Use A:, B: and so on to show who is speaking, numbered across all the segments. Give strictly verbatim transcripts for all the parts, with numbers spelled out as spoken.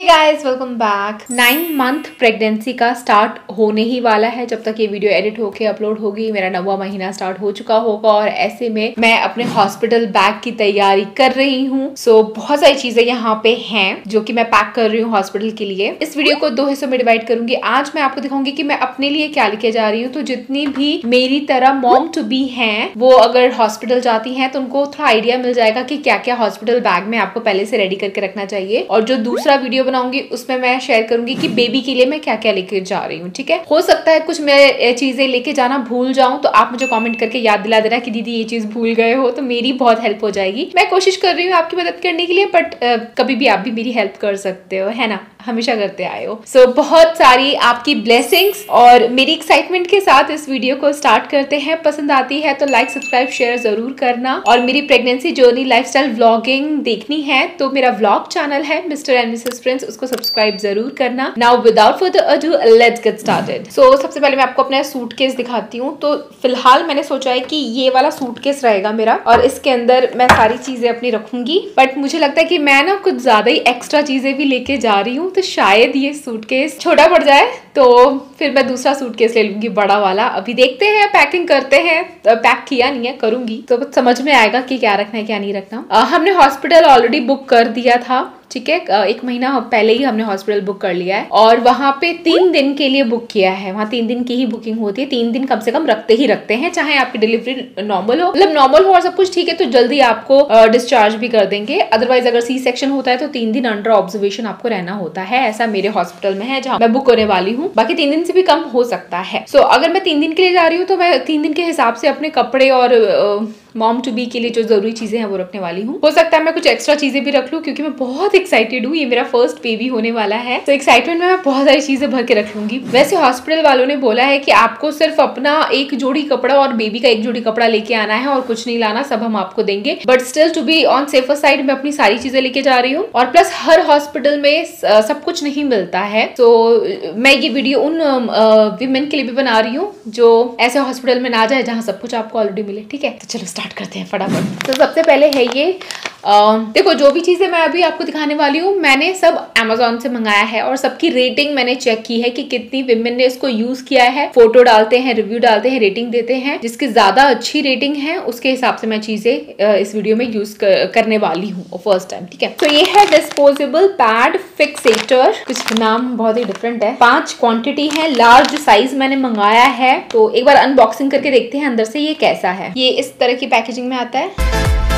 A: Guys welcome back. Nine month pregnancy का start होने ही वाला है। जब तक ये वीडियो एडिट होके अपलोड होगी मेरा नौवां महीना स्टार्ट हो चुका होगा और ऐसे में मैं अपने हॉस्पिटल बैग की तैयारी कर रही हूँ। सो so, बहुत सारी चीजें यहाँ पे हैं जो कि मैं पैक कर रही हूँ हॉस्पिटल के लिए। इस वीडियो को दो हिस्सों में डिवाइड करूंगी। आज मैं आपको दिखाऊंगी कि मैं अपने लिए क्या लेके जा रही हूँ। तो जितनी भी मेरी तरह मॉम टू बी हैं वो अगर हॉस्पिटल जाती हैं तो उनको थोड़ा आइडिया मिल जाएगा कि क्या क्या हॉस्पिटल बैग में आपको पहले से रेडी करके रखना चाहिए। और जो दूसरा वीडियो बनाऊंगी उसमें मैं शेयर करूंगी कि बेबी के लिए मैं क्या क्या लेके जा रही हूँ। ठीक है, हो सकता है कुछ मैं चीजें लेके जाना भूल जाऊं तो आप मुझे कमेंट करके याद दिला देना कि दीदी ये चीज भूल गए हो, तो मेरी बहुत हेल्प हो जाएगी। मैं कोशिश कर रही हूँ आपकी मदद करने के लिए, बट कभी भी आप भी मेरी हेल्प कर सकते हो, है ना, हमेशा करते आए हो। सो so, बहुत सारी आपकी ब्लेसिंग्स और मेरी एक्साइटमेंट के साथ इस वीडियो को स्टार्ट करते हैं। पसंद आती है तो लाइक सब्सक्राइब शेयर जरूर करना। और मेरी प्रेगनेंसी जर्नी लाइफस्टाइल व्लॉगिंग देखनी है तो मेरा व्लॉग चैनल है मिस्टर एंड मिसेस प्रिंस, उसको सब्सक्राइब जरूर करना। Now without further ado let's get started. So सबसे पहले मैं आपको अपना सूटकेस दिखाती हूँ। तो फिलहाल मैंने सोचा है कि ये वाला सूटकेस रहेगा मेरा और इसके अंदर मैं सारी चीजें अपनी रखूंगी। बट मुझे लगता है कि मैं ना कुछ ज्यादा ही एक्स्ट्रा चीजें भी लेके जा रही हूँ, तो शायद ये सूटकेस छोटा पड़ जाए तो फिर मैं दूसरा सूटकेस ले लूंगी, बड़ा वाला। अभी देखते हैं, पैकिंग करते हैं। पैक किया नहीं है, करूंगी तो समझ में आएगा कि क्या रखना है क्या नहीं रखना। आ, हमने हॉस्पिटल ऑलरेडी बुक कर दिया था, ठीक है, एक महीना पहले ही हमने हॉस्पिटल बुक कर लिया है और वहां पे तीन दिन के लिए बुक किया है। वहां तीन दिन की ही बुकिंग होती है, तीन दिन कम से कम रखते ही रखते हैं, चाहे आपकी डिलीवरी नॉर्मल हो, मतलब नॉर्मल हो और सब कुछ ठीक है तो जल्दी आपको डिस्चार्ज भी कर देंगे। अदरवाइज अगर सी सेक्शन होता है तो तीन दिन अंडर ऑब्जर्वेशन आपको रहना होता है। ऐसा मेरे हॉस्पिटल में है जहाँ मैं बुक करने वाली हूँ। बाकी तीन दिन से भी कम हो सकता है। सो so, अगर मैं तीन दिन के लिए जा रही हूँ तो मैं तीन दिन के हिसाब से अपने कपड़े और मॉम टू बी के लिए जो जरूरी चीजें हैं वो रखने वाली हूँ। हो सकता है मैं कुछ एक्स्ट्रा चीजें भी रख लूँ क्योंकि मैं बहुत एक्साइटेड हूँ, ये मेरा फर्स्ट बेबी होने वाला है। तो एक्साइटमेंट में मैं बहुत सारी चीजें भर के रख लूंगी। वैसे हॉस्पिटल वालों ने बोला है कि आपको सिर्फ अपना एक जोड़ी कपड़ा और बेबी का एक जोड़ी कपड़ा लेके आना है और कुछ नहीं लाना, सब हम आपको देंगे। But still to be on safer side मैं अपनी सारी चीजें लेके जा रही हूँ। और प्लस हर हॉस्पिटल में सब कुछ नहीं मिलता है, तो मैं ये वीडियो उन वीमेन के लिए भी बना रही हूँ जो ऐसे हॉस्पिटल में ना जाए जहाँ सब कुछ आपको ऑलरेडी मिले। ठीक है, तो चलो स्टार्ट करते हैं फटाफट। तो सबसे पहले है ये Uh, देखो, जो भी चीजें मैं अभी आपको दिखाने वाली हूँ मैंने सब Amazon से मंगाया है और सबकी रेटिंग मैंने चेक की है कि कितनी विमेन ने इसको यूज किया है। फोटो डालते हैं, रिव्यू डालते हैं, रेटिंग देते हैं। जिसकी ज्यादा अच्छी रेटिंग है उसके हिसाब से मैं चीजें इस वीडियो में यूज कर, करने वाली हूँ फर्स्ट टाइम। ठीक है, तो ये है डिस्पोजेबल पैड फिक्सेटर, कुछ नाम बहुत ही डिफरेंट है। पांच क्वांटिटी है, लार्ज साइज मैंने मंगाया है। तो एक बार अनबॉक्सिंग करके देखते हैं अंदर से ये कैसा है। ये इस तरह की पैकेजिंग में आता है।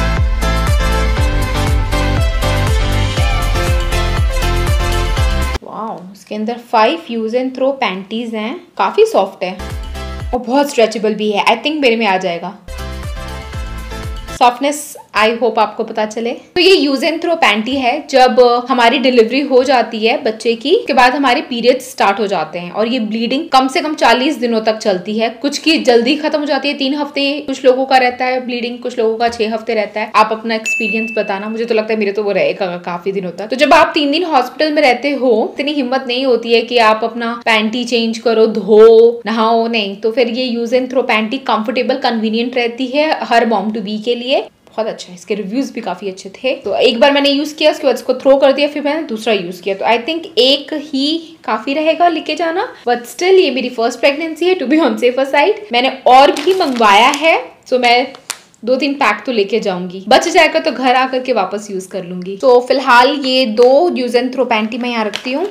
A: इसके अंदर five use and throw panties हैं, काफी सॉफ्ट है और बहुत स्ट्रेचेबल भी है। आई थिंक मेरे में आ जाएगा। सॉफ्टनेस आई होप आपको पता चले। तो ये यूज एंड थ्रो पैंटी है। जब हमारी डिलीवरी हो जाती है बच्चे की, उसके बाद हमारे पीरियड्स स्टार्ट हो जाते हैं और ये ब्लीडिंग कम से कम चालीस दिनों तक चलती है। कुछ की जल्दी खत्म हो जाती है, तीन हफ्ते कुछ लोगों का रहता है ब्लीडिंग, कुछ लोगों का छह हफ्ते रहता है। आप अपना एक्सपीरियंस बताना, मुझे तो लगता है मेरे तो वो रहेगा काफी दिनों तक। तो जब आप तीन दिन हॉस्पिटल में रहते हो इतनी हिम्मत नहीं होती है कि आप अपना पैंटी चेंज करो, धो नहाओ, नहीं, तो फिर ये use and throw panty comfortable convenient रहती है हर मॉम टू बी के लिए। बहुत अच्छा है, इसके रिव्यूज भी काफी अच्छे थे। तो एक बार मैंने यूज किया, उसके बाद इसको थ्रो कर दिया, फिर मैंने दूसरा यूज किया। तो आई थिंक एक ही काफी रहेगा लेके जाना, बट स्टिल ये मेरी फर्स्ट प्रेगनेंसी है, to be on safer side. मैंने और भी मंगवाया है, सो मैं दो तीन पैक तो लेके जाऊंगी, बच जाएगा तो घर आकर के वापस यूज कर लूंगी। तो फिलहाल ये दो यूज एंड थ्रो पैंटी मैं यहाँ रखती हूँ।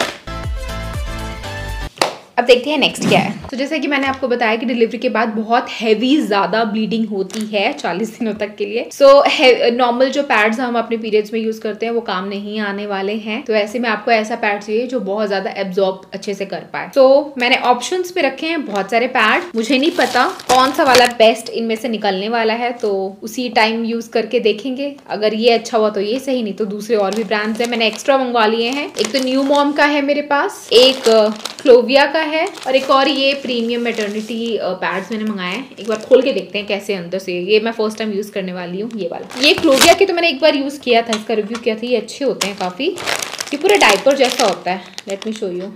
A: अब देखते हैं नेक्स्ट क्या है। तो जैसे कि मैंने आपको बताया कि डिलीवरी के बाद बहुत हैवी ज्यादा ब्लीडिंग होती है चालीस दिनों तक के लिए। सो so, नॉर्मल जो पैड्स हम अपने पीरियड्स में यूज करते हैं वो काम नहीं आने वाले हैं। तो ऐसे में आपको ऐसा पैड चाहिए जो बहुत ज्यादा एब्जॉर्ब अच्छे से कर पाए। तो so, मैंने ऑप्शंस पे रखे हैं बहुत सारे पैड। मुझे नहीं पता कौन सा वाला बेस्ट इनमें से निकलने वाला है, तो उसी टाइम यूज करके देखेंगे। अगर ये अच्छा हुआ तो ये सही, नहीं तो दूसरे और भी ब्रांड्स है, मैंने एक्स्ट्रा मंगवा लिए हैं। एक तो न्यू मॉम का है मेरे पास, एक क्लोविया का है और एक और ये प्रीमियम मैटरनिटी पैड्स मैंने मंगाए हैं। एक बार खोल के देखते हैं कैसे अंदर से। ये मैं फर्स्ट टाइम यूज करने वाली हूँ ये वाला। ये क्लोविया के तो मैंने एक बार यूज किया था, इसका रिव्यू किया था, ये अच्छे होते हैं काफी। ये पूरा डायपर जैसा होता है, लेट मी शो यू।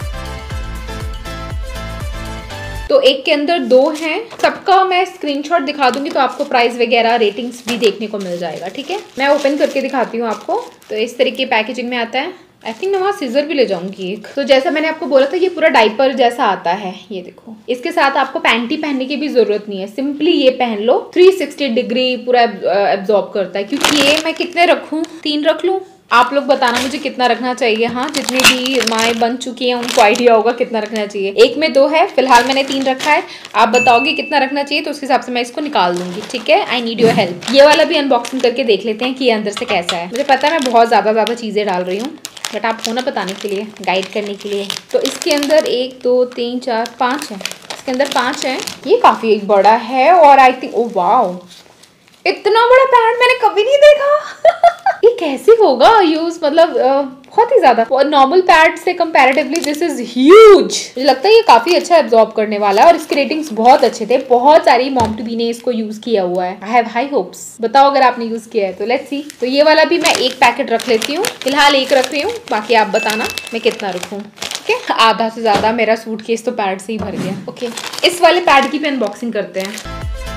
A: तो एक के अंदर दो हैं, सबका मैं स्क्रीनशॉट दिखा दूंगी तो आपको प्राइस वगैरह रेटिंग्स भी देखने को मिल जाएगा। ठीक है, मैं ओपन करके दिखाती हूँ आपको। तो इस तरीके पैकेजिंग में आता है, आई थिंक मैं वहाँ सीजर भी ले जाऊंगी एक। तो जैसा मैंने आपको बोला था ये पूरा डाइपर जैसा आता है, ये देखो। इसके साथ आपको पैंटी पहनने की भी जरूरत नहीं है, सिंपली ये पहन लो। थ्री सिक्सटी डिग्री पूरा एब्जॉर्ब करता है। क्योंकि ये मैं कितने रखूँ, तीन रख लूँ? आप लोग बताना मुझे कितना रखना चाहिए। हाँ, जितनी भी माएँ बन चुकी हैं उनको आइडिया होगा कितना रखना चाहिए। एक में दो है, फिलहाल मैंने तीन रखा है। आप बताओगे कितना रखना चाहिए तो उसके हिसाब से मैं इसको निकाल दूंगी, ठीक है। I need your help. ये वाला भी अनबॉक्सिंग करके देख लेते हैं कि ये अंदर से कैसा है। मुझे पता है मैं बहुत ज़्यादा ज़्यादा चीज़ें डाल रही हूँ, बट आप हो ना बताने के लिए, गाइड करने के लिए। तो इसके अंदर एक दो तीन चार पाँच है, इसके अंदर पाँच है। ये काफ़ी एक बड़ा है और आई थिंक ओ वाओ, इतना बड़ा पैड मैंने कभी नहीं देखा। ये कैसे होगा यूज, मतलब बहुत ही ज्यादा। नॉर्मल पैड से कंपैरेटिवली दिस इज ह्यूज। मुझे लगता है ये काफी अच्छा एब्जॉर्ब करने वाला है और इसके रेटिंग्स बहुत अच्छे थे। बहुत सारी मॉम टू बी ने इसको यूज किया हुआ है। I have high hopes. बताओ अगर आपने यूज किया है तो। Let's see. तो ये वाला भी मैं एक पैकेट रख लेती हूँ, फिलहाल एक रख रही हूँ, बाकी आप बताना मैं कितना रखूँ। Okay okay? आधा से ज्यादा मेरा सूटकेस तो पैड से ही भर गया। Okay okay? इस वाले पैड की भी अनबॉक्सिंग करते हैं।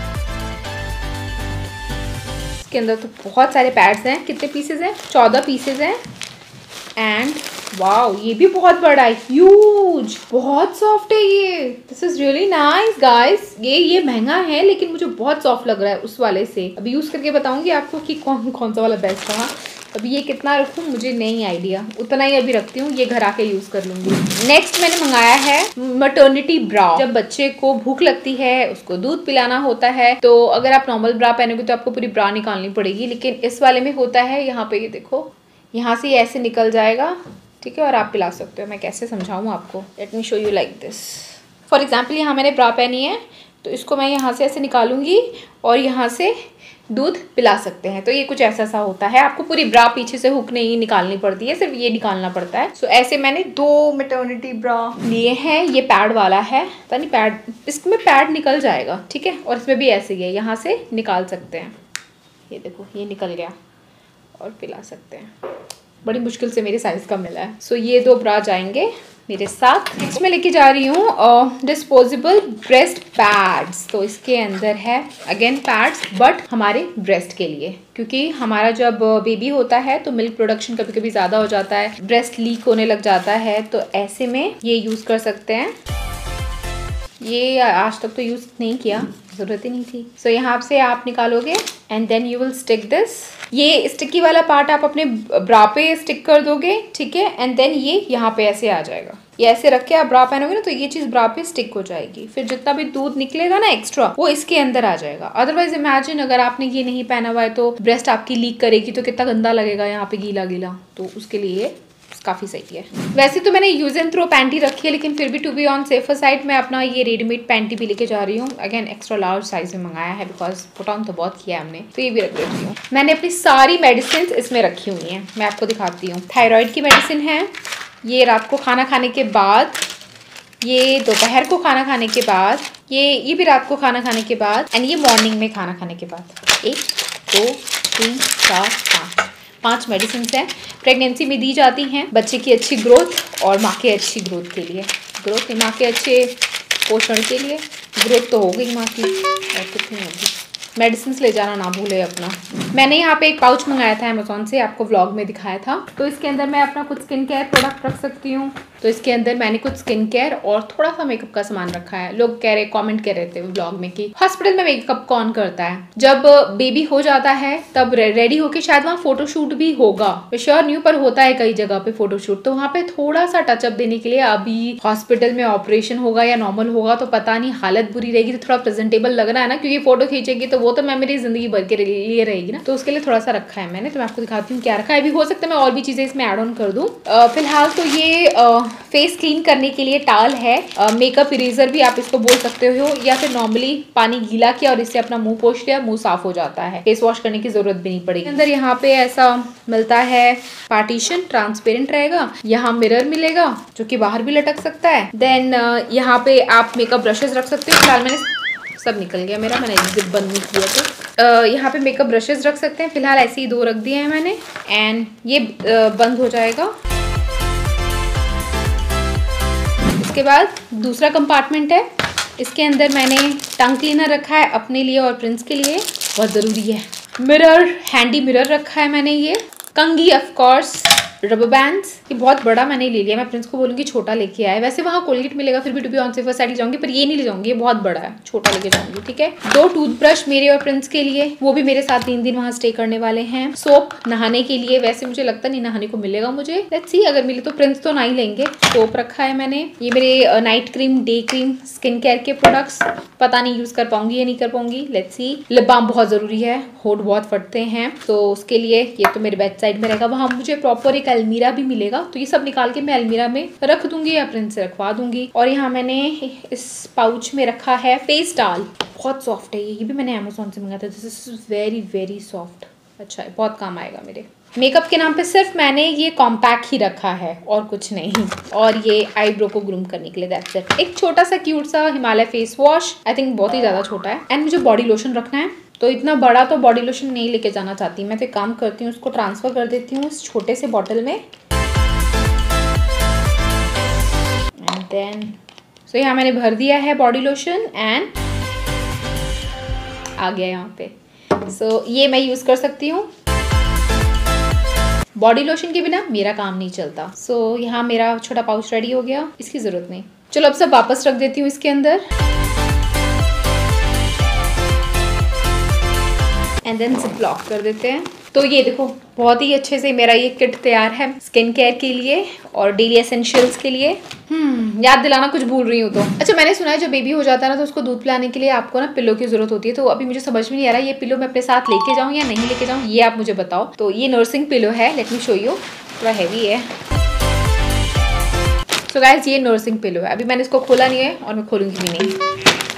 A: के अंदर तो बहुत सारे पैड्स हैं। कितने पीसेज हैं? चौदह पीसेज हैं। एंड वाओ, ये भी बहुत बड़ा है, ह्यूज, बहुत सॉफ्ट है ये। This is really nice guys. ये ये महंगा है लेकिन मुझे बहुत सॉफ्ट लग रहा है उस वाले से। अभी यूज करके बताऊंगी आपको कि कौन कौन सा वाला बेस्ट रहा। अभी ये कितना रखूँ मुझे नहीं आइडिया, उतना ही अभी रखती हूँ, ये घर आके यूज कर लूंगी। नेक्स्ट मैंने मंगाया है मैटरनिटी ब्रा। जब बच्चे को भूख लगती है, उसको दूध पिलाना होता है, तो अगर आप नॉर्मल ब्रा पहनोगे तो आपको पूरी ब्रा निकालनी पड़ेगी। लेकिन इस वाले में होता है, यहाँ पे ये देखो, यहाँ से ऐसे निकल जाएगा, ठीक है, और आप पिला सकते हो। मैं कैसे समझाऊँ आपको, let me show you like this. For example यहाँ मैंने ब्रा पहनी है, तो इसको मैं यहाँ से ऐसे निकालूंगी और यहाँ से दूध पिला सकते हैं। तो ये कुछ ऐसा सा होता है। आपको पूरी ब्रा पीछे से हुक नहीं निकालनी पड़ती है, सिर्फ ये निकालना पड़ता है। सो so, ऐसे मैंने दो मैटरनिटी ब्रा लिए हैं। ये पैड वाला है, पता नहीं पैड, इसमें पैड निकल जाएगा, ठीक है। और इसमें भी ऐसे ही है, यहाँ से निकाल सकते हैं। ये देखो, ये निकल गया और पिला सकते हैं। बड़ी मुश्किल से मेरे साइज का मिला है। सो so, ये दो ब्रा जाएंगे मेरे साथ। नेक्स्ट मैं लेके जा रही हूँ डिस्पोजेबल ब्रेस्ट पैड्स। तो इसके अंदर है अगेन पैड्स, बट हमारे ब्रेस्ट के लिए, क्योंकि हमारा जब बेबी होता है तो मिल्क प्रोडक्शन कभी कभी ज़्यादा हो जाता है, ब्रेस्ट लीक होने लग जाता है, तो ऐसे में ये यूज़ कर सकते हैं। ये आज तक तो यूज़ नहीं किया, ज़रूरत ही नहीं थी। सो so, यहाँ से आप निकालोगे and then you will stick this. ये स्टिकी वाला पार्ट आप अपने ब्रा पे स्टिक कर दोगे, ठीक है। एंड देन ये यहाँ पे ऐसे आ जाएगा। ये ऐसे रख के आप ब्रा पहनोगे ना तो ये चीज़ ब्रा पे स्टिक हो जाएगी। फिर जितना भी दूध निकलेगा ना एक्स्ट्रा, वो इसके अंदर आ जाएगा। अदरवाइज इमेजिन अगर आपने ये नहीं पहना हुआ है तो ब्रेस्ट आपकी लीक करेगी, तो कितना गंदा लगेगा यहाँ पे गीला गीला। तो उसके लिए काफ़ी सही है। वैसे तो मैंने यूज एंड थ्रो पैंटी रखी है, लेकिन फिर भी to be on safer side मैं अपना ये रेडीमेड पैंटी भी लेके जा रही हूँ। अगेन एक्स्ट्रा लार्ज साइज में मंगाया है, बिकॉज पुट ऑन तो बहुत किया है हमने, तो ये भी रख देती हूँ। मैंने अपनी सारी मेडिसिन इसमें रखी हुई हैं, मैं आपको दिखाती हूँ। थायराइड की मेडिसिन है, ये रात को खाना खाने के बाद, ये दोपहर को खाना खाने के बाद, ये ये भी रात को खाना खाने के बाद, एंड ये मॉर्निंग में खाना खाने के बाद। एक दो तीन चार पाँच पांच मेडिसिन हैं, प्रेगनेंसी में दी जाती हैं बच्चे की अच्छी ग्रोथ और माँ के अच्छी ग्रोथ के लिए। ग्रोथ माँ के अच्छे पोषण के लिए, ग्रोथ तो हो गई माँ की और कुछ नहीं होगी। मेडिसिन ले जाना ना भूले अपना। मैंने यहाँ पे एक पाउच मंगाया था अमेजोन से, आपको व्लॉग में दिखाया था। तो इसके अंदर मैं अपना कुछ स्किन केयर प्रोडक्ट रख सकती हूँ। तो इसके अंदर मैंने कुछ स्किन केयर और थोड़ा सा मेकअप का सामान रखा है। लोग कह रहे कमेंट कर रहे थे व्लॉग में कि हॉस्पिटल में मेकअप कौन करता है। जब बेबी हो जाता है तब रेडी होके शायद वहाँ फोटोशूट भी होगा, श्योर न्यू पर होता है कई जगह पे फोटोशूट, तो वहाँ पे थोड़ा सा टचअप देने के लिए। अभी हॉस्पिटल में ऑपरेशन होगा या नॉर्मल होगा तो पता नहीं, हालत बुरी रहेगी तो थोड़ा प्रेजेंटेबल लगना है ना, क्योंकि फोटो खींचेगी तो वो तो मेमोरी जिंदगी भर के लिए रहेगी ना। तो उसके लिए थोड़ा सा रखा है मैंने, तो मैं आपको दिखाती हूँ क्या रखा है। अभी हो सकता है मैं और भी चीजें इसमें ऐड ऑन कर दूँ। फिलहाल तो ये फेस क्लीन करने के लिए टाल है, मेकअप इरेजर भी आप इसको बोल सकते हो, या फिर नॉर्मली पानी गीला किया और इससे अपना मुंह पोंछ लिया, मुंह साफ हो जाता है, फेस वॉश करने की जरूरत भी नहीं पड़ेगी। अंदर यहाँ पे ऐसा मिलता है पार्टीशन, ट्रांसपेरेंट रहेगा, यहाँ मिरर मिलेगा जो कि बाहर भी लटक सकता है। देन यहाँ पे आप मेकअप ब्रशेज रख सकते हो। फिलहाल मैंने सब निकल गया मेरा, मैंने जिप बंद नहीं किया तो uh, यहाँ पे मेकअप ब्रशेज रख सकते हैं। फिलहाल ऐसे ही दो रख दिए हैं मैंने, एंड ये uh, बंद हो जाएगा। इसके बाद दूसरा कंपार्टमेंट है, इसके अंदर मैंने टंग क्लीनर रखा है अपने लिए और प्रिंस के लिए, बहुत ज़रूरी है। मिरर, हैंडी मिरर रखा है मैंने, ये कंघी ऑफ कोर्स, रबर बैंड्स, ये बहुत बड़ा मैंने ले लिया, मैं प्रिंस को बोलूंगी छोटा लेके आए। वैसे वहाँ कोलगेट मिलेगा, फिर भी to be on safer side जाऊंगी, पर ये नहीं ले जाऊंगी, ये बहुत बड़ा है, छोटा लेके जाऊंगी। ठीक है, दो टूथब्रश मेरे और प्रिंस के लिए, वो भी मेरे साथ तीन दिन वहाँ स्टे करने वाले हैं। सोप नहाने के लिए, वैसे मुझे लगता नहीं नहाने को मिलेगा मुझे, लेट्स सी, अगर मिले तो प्रिंस तो नहीं लेंगे। सोप रखा है मैंने। ये मेरे night cream, day cream, skin care के प्रोडक्ट्स, पता नहीं यूज कर पाऊंगी या नहीं कर पाऊंगी, लेट्स सी। लिप बाम बहुत जरूरी है, होठ बहुत फटते हैं, तो उसके लिए ये तो मेरे बेड साइड में रहेगा। वहाँ मुझे प्रॉपर एक अलमीरा भी मिलेगा, तो ये सब निकाल के मैं अलमीरा में रख दूंगी या प्रिंस से रखवा दूंगी। और यहाँ मैंने इस पाउच में रखा है फेस डाल, बहुत सॉफ्ट है ये, ये भी मैंने अमेजोन से मंगाया था। This is very very soft, अच्छा है, बहुत काम आएगा मेरे। मेकअप के नाम पे सिर्फ मैंने ये कॉम्पैक्ट ही रखा है और कुछ नहीं। और ये आईब्रो को ग्रूम करने के लिए, दैट्स इट। एक छोटा सा क्यूट सा Himalaya face wash, I think बहुत ही ज्यादा छोटा है। एंड मुझे बॉडी लोशन रखना है, तो इतना बड़ा तो बॉडी लोशन नहीं लेके जाना चाहती मैं, तो काम करती हूँ उसको ट्रांसफर कर देती हूँ इस छोटे से बॉटल में। एंड देन सो यहाँ मैंने भर दिया है बॉडी लोशन एंड आ गया यहाँ पे। सो so, ये मैं यूज कर सकती हूँ। बॉडी लोशन के बिना मेरा काम नहीं चलता। सो so, यहाँ मेरा छोटा पाउच रेडी हो गया, इसकी जरूरत नहीं। चलो अब सब वापस रख देती हूँ इसके अंदर। एंड देन जिप लॉक कर देते हैं। तो ये देखो बहुत ही अच्छे से मेरा ये किट तैयार है स्किन केयर के लिए और डेली एसेंशियल्स के लिए। हम्म याद दिलाना कुछ भूल रही हूँ तो। अच्छा, मैंने सुना है जब बेबी हो जाता है ना तो उसको दूध पिलाने के लिए आपको ना पिलो की जरूरत होती है। तो अभी मुझे समझ में नहीं आ रहा ये पिलो मैं अपने साथ लेके जाऊँ या नहीं लेके जाऊँ, ये आप मुझे बताओ। तो ये नर्सिंग पिलो है, लेट मी शो यू, थोड़ा हैवी है। सो गाइस ये नर्सिंग पिलो है, अभी मैंने इसको खोला नहीं है और मैं खोलूंगी भी नहीं।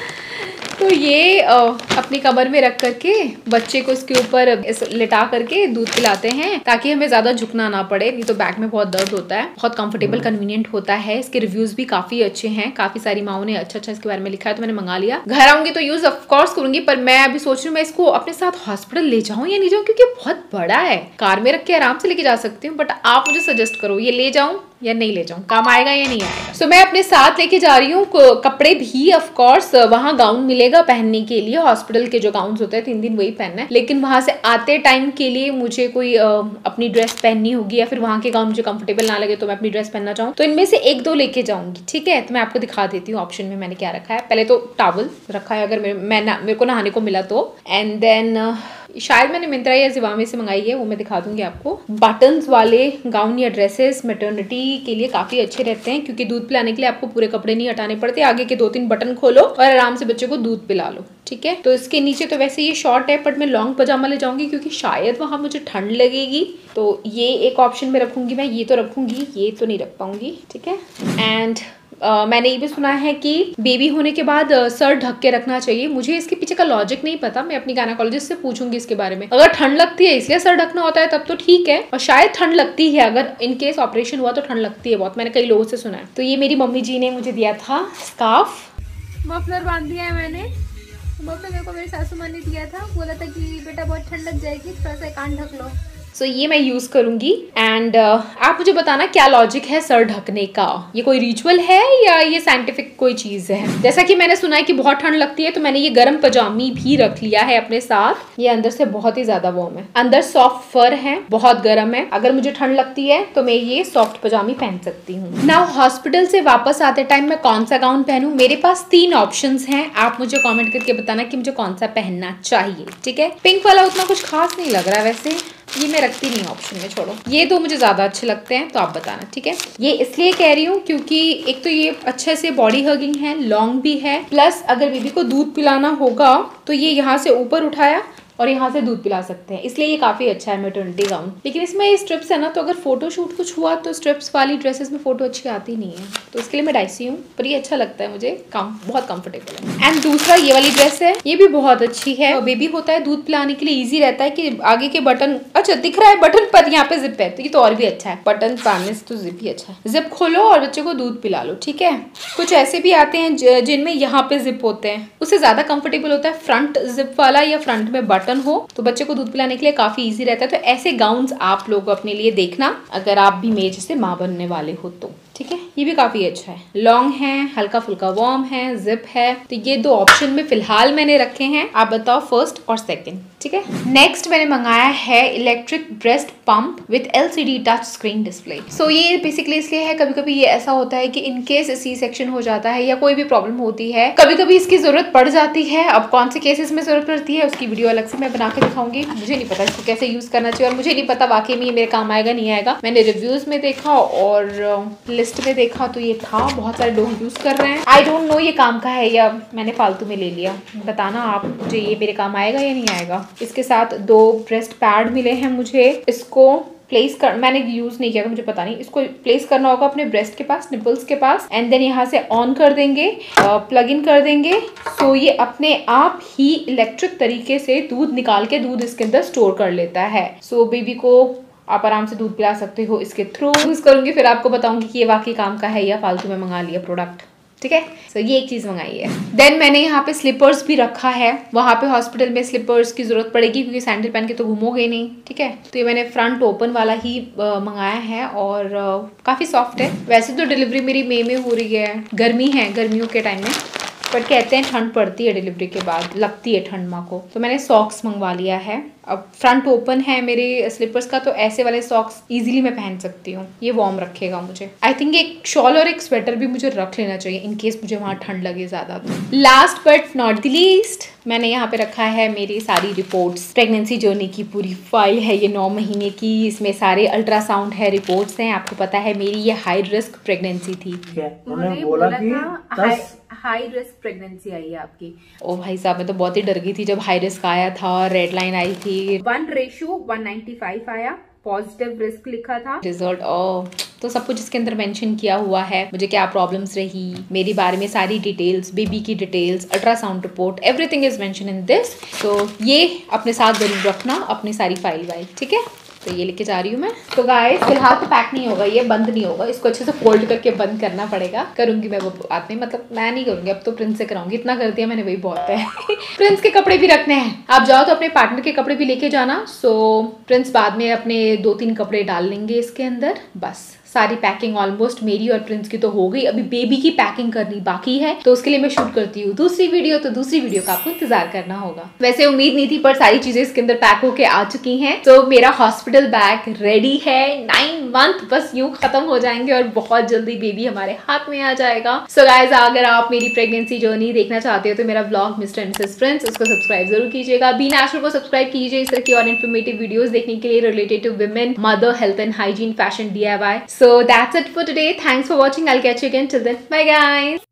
A: तो ये आ, अपनी कमर में रख करके बच्चे को इसके ऊपर लिटा करके दूध पिलाते हैं ताकि हमें ज्यादा झुकना ना पड़े, नहीं तो बैक में बहुत दर्द होता है। बहुत कंफर्टेबल कन्वीनियंट होता है। इसके रिव्यूज भी काफी अच्छे हैं, काफी सारी माओ ने अच्छा अच्छा इसके बारे में लिखा है, तो मैंने मंगा लिया। घर आऊंगी तो यूज ऑफकोर्स करूंगी, पर मैं अभी सोच रही हूँ मैं इसको अपने साथ हॉस्पिटल ले जाऊँ या नहीं जाऊँ, क्योंकि बहुत बड़ा है। कार में रख के आराम से लेके जा सकती हूँ, बट आप मुझे सजेस्ट करो ये ले जाऊँ या नहीं ले जाऊं, काम आएगा या नहीं आएगा। सो so, मैं अपने साथ लेके जा रही हूँ कपड़े भी। ऑफ कोर्स वहाँ गाउन मिलेगा पहनने के लिए, हॉस्पिटल के जो गाउन होते हैं तीन दिन वही पहनना है, लेकिन वहां से आते टाइम के लिए मुझे कोई आ, अपनी ड्रेस पहननी होगी, या फिर वहाँ के गाउन मुझे कंफर्टेबल ना लगे तो मैं अपनी ड्रेस पहनना चाहूँ, तो इनमें से एक दो लेके जाऊंगी। ठीक है, तो मैं आपको दिखा देती हूँ ऑप्शन में मैंने क्या रखा है। पहले तो टॉवल रखा है अगर मेरे मैं ना, मेरे को नहाने को मिला तो। एंड देन शायद मैंने मिंत्रा या जिवामे से मंगाई है, वो मैं दिखा दूंगी आपको। बटन्स वाले गाउन या ड्रेसेस मैटरनिटी के लिए काफी अच्छे रहते हैं, क्योंकि दूध पिलाने के लिए आपको पूरे कपड़े नहीं हटाने पड़ते। आगे के दो तीन बटन खोलो और आराम से बच्चे को दूध पिला लो। ठीक है, तो इसके नीचे तो वैसे ये शॉर्ट है, बट मैं लॉन्ग पजामा ले जाऊंगी क्योंकि शायद वहां मुझे ठंड लगेगी, तो ये एक ऑप्शन में रखूंगी मैं। ये तो रखूंगी, ये तो नहीं रख पाऊंगी। ठीक है, एंड Uh, मैंने ये भी सुना है कि बेबी होने के बाद uh, सर ढक के रखना चाहिए। मुझे इसके पीछे का लॉजिक नहीं पता, मैं अपनी गायनेकोलॉजिस्ट से पूछूंगी इसके बारे में। अगर ठंड लगती है इसलिए सर ढकना होता है तब तो ठीक है, और शायद ठंड लगती है, अगर इन केस ऑपरेशन हुआ तो ठंड लगती है बहुत, मैंने कई लोगों से सुना है। तो ये मेरी मम्मी जी ने मुझे दिया था स्कार्फ, मफलर बांध दिया है मैंने। मफलर मेरे को मेरी सासू माँ ने दिया था, बोला था कि बेटा बहुत ठंड लग जाएगी, थोड़ा सा कान ढक लो। सो so, ये मैं यूज करूंगी। एंड uh, आप मुझे बताना क्या लॉजिक है सर ढकने का, ये कोई रिचुअल है या ये साइंटिफिक कोई चीज है। जैसा कि मैंने सुना है कि बहुत ठंड लगती है, तो मैंने ये गर्म पजामी भी रख लिया है अपने साथ। ये अंदर से बहुत ही ज्यादा वार्म है, अंदर सॉफ्ट फर है, बहुत गर्म है। अगर मुझे ठंड लगती है तो मैं ये सॉफ्ट पजामी पहन सकती हूँ। नाउ हॉस्पिटल से वापस आते टाइम मैं कौन सा गाउन पहनूं, मेरे पास तीन ऑप्शन है। आप मुझे कॉमेंट करके बताना कि मुझे कौन सा पहनना चाहिए। ठीक है, पिंक वाला उतना कुछ खास नहीं लग रहा है, वैसे ये मैं रखती नहीं ऑप्शन में, छोड़ो। ये दो मुझे ज्यादा अच्छे लगते हैं, तो आप बताना। ठीक है, ये इसलिए कह रही हूँ क्योंकि एक तो ये अच्छे से बॉडी हगिंग है, लॉन्ग भी है, प्लस अगर बेबी को दूध पिलाना होगा तो ये यहाँ से ऊपर उठाया और यहाँ से दूध पिला सकते हैं, इसलिए ये काफी अच्छा है मैटरनिटी गाउन। लेकिन इसमें स्ट्रिप्स है ना, तो अगर फोटो शूट कुछ हुआ तो स्ट्रिप्स वाली ड्रेसेस में फोटो अच्छी आती नहीं है, तो इसके लिए मैं डाइसी हूँ, पर ये अच्छा लगता है मुझे, कम बहुत कंफर्टेबल है। एंड दूसरा ये वाली ड्रेस है, ये भी बहुत अच्छी है। और बेबी होता है दूध पिलाने के लिए ईजी रहता है कि आगे के बटन, अच्छा दिख रहा है बटन पर यहाँ पे जिप है, तो ये तो और भी अच्छा है। बटन पाने से तो जिप ही अच्छा है। जिप खोलो और बच्चे को दूध पिला लो। ठीक है, कुछ ऐसे भी आते हैं जिनमें यहाँ पे जिप होते हैं, उससे ज्यादा कंफर्टेबल होता है फ्रंट जिप वाला, या फ्रंट में बटन हो तो बच्चे को दूध पिलाने के लिए काफी इजी रहता है। तो ऐसे गाउन्स आप लोग अपने लिए देखना अगर आप भी मेरे जैसे माँ बनने वाले हो तो। ठीक है, ये भी काफी अच्छा है, लॉन्ग है, हल्का फुल्का वार्म है, जिप है। तो ये दो ऑप्शन में फिलहाल मैंने रखे हैं, आप बताओ फर्स्ट और सेकंड। ठीक है। नेक्स्ट मैंने मंगाया है electric breast pump with LCD touch screen display. So ये बेसिकली इसलिए है, कभी कभी ये ऐसा होता है कि इन केस सी सेक्शन हो जाता है या कोई भी प्रॉब्लम होती है, कभी कभी इसकी जरूरत पड़ जाती है। अब कौन से केसेस में जरूरत पड़ती है उसकी वीडियो अलग से मैं बना के दिखाऊंगी। मुझे नहीं पता इसको कैसे यूज करना चाहिए और मुझे नहीं पता वाकई में ये मेरे काम आएगा नहीं आएगा। मैंने रिव्यूज में देखा और लिस्ट में देखा तो ये था, बहुत सारे लोग यूज कर रहे हैं। आई डोंट नो ये काम का है या मैंने फालतू में ले लिया, बताना आप मुझे ये मेरे काम आएगा या नहीं आएगा। इसके साथ दो ब्रेस्ट पैड मिले हैं मुझे। इसको प्लेस कर, मैंने यूज नहीं किया तो मुझे पता नहीं। इसको प्लेस करना होगा अपने ब्रेस्ट के पास, निपल्स के पास, एंड देन यहाँ से ऑन कर देंगे, प्लग इन कर देंगे। सो ये अपने आप ही इलेक्ट्रिक तरीके से दूध निकाल के दूध इसके अंदर स्टोर कर लेता है। सो बेबी को आप आराम से दूध पिला सकते हो इसके थ्रू। यूज करूंगी फिर आपको बताऊंगी कि ये वाकई काम का है या फालतू में मंगा लिया प्रोडक्ट। ठीक है, सो so, ये एक चीज मंगाई है। देन मैंने यहाँ पे स्लीपर्स भी रखा है। वहां पे हॉस्पिटल में स्लीपर्स की जरूरत पड़ेगी क्योंकि सैंडल पहन के तो घूमोगे नहीं। ठीक है, तो ये मैंने फ्रंट ओपन वाला ही मंगाया है और uh, काफी सॉफ्ट है। वैसे तो डिलीवरी मेरी मई में हो रही है, गर्मी है, गर्मियों के टाइम में, बट कहते हैं ठंड पड़ती है डिलीवरी के बाद, लगती है ठंड माँ को। तो मैंने सॉक्स मंगवा लिया है। अब फ्रंट ओपन है मेरे स्लीपर्स का, तो ऐसे वाले सॉक्स इजीली मैं पहन सकती हूँ, ये वार्म रखेगा मुझे। आई थिंक एक शॉल और एक स्वेटर भी मुझे रख लेना चाहिए इन केस मुझे वहाँ ठंड लगे ज्यादा। तो last but not the least मैंने यहाँ पे रखा है मेरी सारी रिपोर्ट्स। प्रेगनेंसी जर्नी की पूरी फाइल है ये, नौ महीने की। इसमें सारे अल्ट्रासाउंड है, रिपोर्ट्स हैं। आपको पता है मेरी ये हाई रिस्क प्रेगनेंसी थी।
B: उन्होंने बोला कि
A: हाई रिस्क प्रेगनेंसी आई है आपकी। ओ भाई साहब, मैं तो बहुत ही डर गई थी जब हाई रिस्क आया था, रेड लाइन आई थी। One ratio one ninety five आया, पॉजिटिव रिस्क लिखा था। रिजल्ट ओ तो सब कुछ इसके अंदर मेंशन किया हुआ है, मुझे क्या प्रॉब्लम्स रही, मेरे बारे में सारी डिटेल्स, बेबी की details, ultrasound report, everything is mention in this. तो ये अपने साथ जरूर रखना, अपनी सारी फाइल वाइल। ठीक है, तो ये लेके जा रही हूँ मैं। तो गाइस फिलहाल तो पैक नहीं होगा, ये बंद नहीं होगा, इसको अच्छे से फोल्ड करके बंद करना पड़ेगा। करूंगी मैं वो बाद में, मतलब मैं नहीं करूंगी, अब तो प्रिंस से कराऊंगी। इतना कर दिया मैंने, वही बहुत है। प्रिंस के कपड़े भी रखने हैं। आप जाओ तो अपने पार्टनर के कपड़े भी लेके जाना। सो प्रिंस बाद में अपने दो तीन कपड़े डाल लेंगे इसके अंदर। बस सारी पैकिंग ऑलमोस्ट मेरी और प्रिंस की तो हो गई। अभी बेबी की पैकिंग करनी बाकी है, तो उसके लिए मैं शूट करती हूँ दूसरी वीडियो। तो दूसरी वीडियो का आपको इंतजार करना होगा। वैसे उम्मीद नहीं थी, पर सारी चीजें इसके अंदर पैक होके आ चुकी हैं। तो मेरा हॉस्पिटल बैग रेडी है। नाइन मंथ बस यूं खत्म हो जाएंगे और बहुत जल्दी बेबी हमारे हाथ में आ जाएगा। सो so गाइज, अगर आप मेरी प्रेगनेंसी जर्नी देखना चाहते हो तो मेरा blog mister and missus Prince, उसको सब्सक्राइब जरूर कीजिएगा। बी नेचुरल को सब्सक्राइब कीजिए इस तरह की और इन्फॉर्मेटिव वीडियोस देखने के लिए related to women, mother, health and hygiene, fashion, D I Y. So that's it for today. Thanks for watching. I'll catch you again. Till then, bye guys.